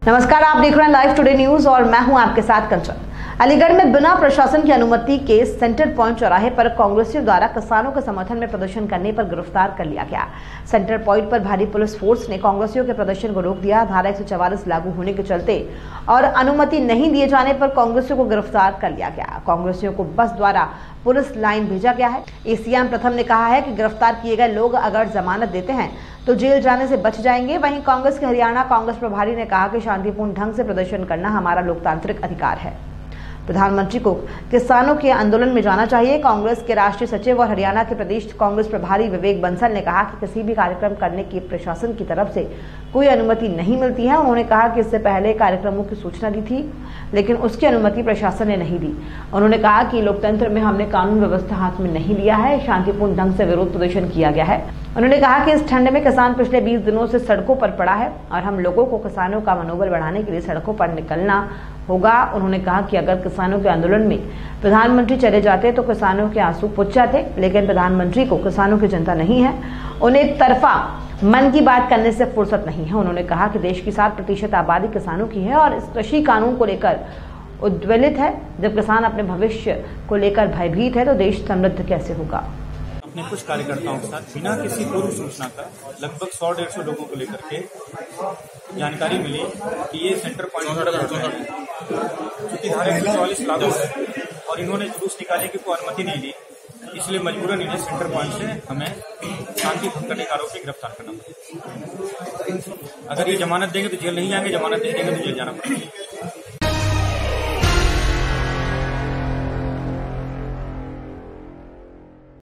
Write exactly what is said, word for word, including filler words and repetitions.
नमस्कार, आप देख रहे हैं लाइव टुडे न्यूज और मैं हूं आपके साथ कंचन। अलीगढ़ में बिना प्रशासन की अनुमति के सेंटर पॉइंट चौराहे पर कांग्रेसियों द्वारा किसानों के समर्थन में प्रदर्शन करने पर गिरफ्तार कर लिया गया। सेंटर पॉइंट पर भारी पुलिस फोर्स ने कांग्रेसियों के प्रदर्शन को रोक दिया। धारा एक सौ चवालीस लागू होने के चलते और अनुमति नहीं दिए जाने पर कांग्रेसियों को गिरफ्तार कर लिया गया। कांग्रेसियों को बस द्वारा पुलिस लाइन भेजा गया है। एसीएम प्रथम ने कहा है कि गिरफ्तार किए गए लोग अगर जमानत देते हैं तो जेल जाने से बच जाएंगे। वहीं कांग्रेस के हरियाणा कांग्रेस प्रभारी ने कहा कि शांतिपूर्ण ढंग से प्रदर्शन करना हमारा लोकतांत्रिक अधिकार है। प्रधानमंत्री को किसानों के आंदोलन में जाना चाहिए। कांग्रेस के राष्ट्रीय सचिव और हरियाणा के प्रदेश कांग्रेस प्रभारी विवेक बंसल ने कहा कि किसी भी कार्यक्रम करने की प्रशासन की तरफ से कोई अनुमति नहीं मिलती है। उन्होंने कहा कि इससे पहले कार्यक्रमों की सूचना दी थी, लेकिन उसकी अनुमति प्रशासन ने नहीं दी। उन्होंने कहा कि लोकतंत्र में हमने कानून व्यवस्था हाथ में नहीं लिया है, शांतिपूर्ण ढंग से विरोध प्रदर्शन किया गया है। उन्होंने कहा कि इस ठंड में किसान पिछले बीस दिनों से सड़कों पर पड़ा है और हम लोगों को किसानों का मनोबल बढ़ाने के लिए सड़कों पर निकलना होगा। उन्होंने कहा कि अगर किसानों के आंदोलन में प्रधानमंत्री चले जाते तो किसानों के आंसू पुछ जाते, लेकिन प्रधानमंत्री को किसानों की चिंता नहीं है। उन्हें एक तरफा मन की बात करने से फुर्सत नहीं है। उन्होंने कहा कि देश की सात प्रतिशत आबादी किसानों की है और इस कृषि कानून को लेकर उद्वेलित है। जब किसान अपने भविष्य को लेकर भयभीत है तो देश समृद्ध कैसे होगा। अपने कुछ कार्यकर्ताओं के साथ बिना किसी पूर्व सूचना का लगभग सौ डेढ़ सौ लोगों को लेकर के जानकारी मिली कि ये सेंटर पॉइंट क्योंकि धारा एक सौ चौवालीस लागू है और इन्होंने जुलूस निकालने की कोई अनुमति नहीं दी, इसलिए मजबूरन इन्हें सेंटर पॉइंट से हमें शांति भंग करने के आरोप में गिरफ्तार करना पड़ा। अगर ये जमानत देंगे तो जेल नहीं जाएंगे, जमानत नहीं देंगे तो जेल जाना पड़ेगा।